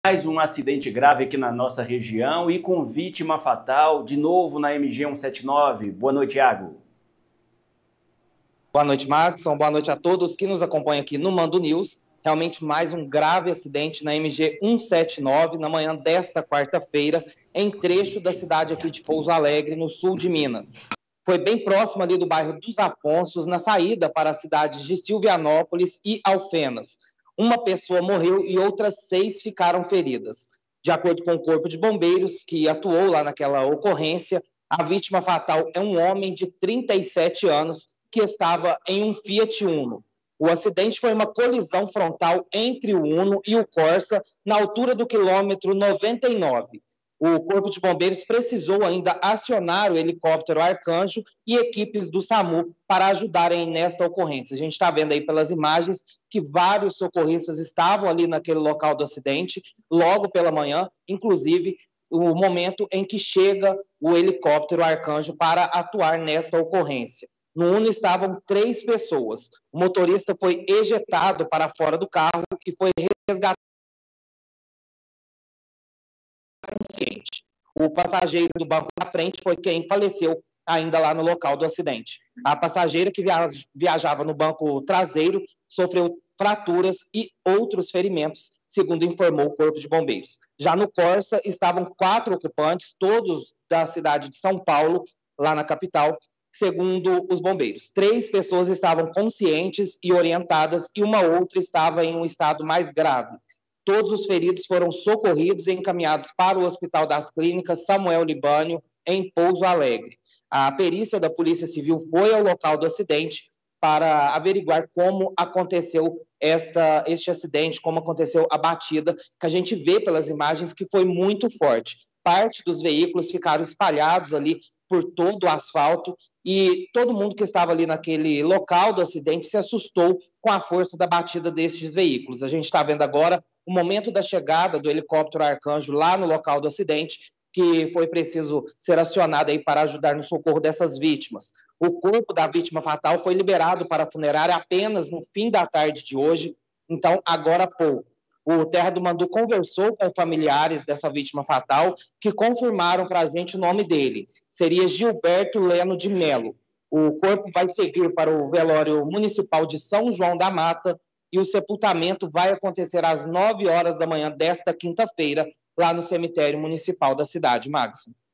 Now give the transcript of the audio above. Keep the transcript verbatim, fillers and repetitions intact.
Mais um acidente grave aqui na nossa região e com vítima fatal, de novo na M G cento e setenta e nove. Boa noite, Iago. Boa noite, Maxson. Boa noite a todos que nos acompanham aqui no Mando News. Realmente mais um grave acidente na M G cento e setenta e nove na manhã desta quarta-feira, em trecho da cidade aqui de Pouso Alegre, no sul de Minas. Foi bem próximo ali do bairro dos Afonsos, na saída para as cidades de Silvianópolis e Alfenas. Uma pessoa morreu e outras seis ficaram feridas. De acordo com o Corpo de Bombeiros, que atuou lá naquela ocorrência, a vítima fatal é um homem de trinta e sete anos que estava em um Fiat Uno. O acidente foi uma colisão frontal entre o Uno e o Corsa, na altura do quilômetro noventa e nove. O Corpo de Bombeiros precisou ainda acionar o helicóptero Arcanjo e equipes do SAMU para ajudarem nesta ocorrência. A gente está vendo aí pelas imagens que vários socorristas estavam ali naquele local do acidente, logo pela manhã, inclusive o momento em que chega o helicóptero Arcanjo para atuar nesta ocorrência. No Uno estavam três pessoas. O motorista foi ejetado para fora do carro e foi resgatado consciente. O passageiro do banco da frente foi quem faleceu ainda lá no local do acidente. A passageira que viajava no banco traseiro sofreu fraturas e outros ferimentos, segundo informou o Corpo de Bombeiros. Já no Corsa estavam quatro ocupantes, todos da cidade de São Paulo, lá na capital, segundo os bombeiros. Três pessoas estavam conscientes e orientadas e uma outra estava em um estado mais grave. Todos os feridos foram socorridos e encaminhados para o Hospital das Clínicas Samuel Libânio, em Pouso Alegre. A perícia da Polícia Civil foi ao local do acidente para averiguar como aconteceu esta, este acidente, como aconteceu a batida, que a gente vê pelas imagens que foi muito forte. Parte dos veículos ficaram espalhados ali por todo o asfalto e todo mundo que estava ali naquele local do acidente se assustou com a força da batida desses veículos. A gente está vendo agora o momento da chegada do helicóptero Arcanjo lá no local do acidente, que foi preciso ser acionado aí para ajudar no socorro dessas vítimas. O corpo da vítima fatal foi liberado para a funerária apenas no fim da tarde de hoje, então agora há pouco. O Terra do Mandu conversou com familiares dessa vítima fatal, que confirmaram para a gente o nome dele. Seria Gilberto Leno de Melo. O corpo vai seguir para o velório municipal de São João da Mata e o sepultamento vai acontecer às nove horas da manhã desta quinta-feira, lá no cemitério municipal da cidade, Magson.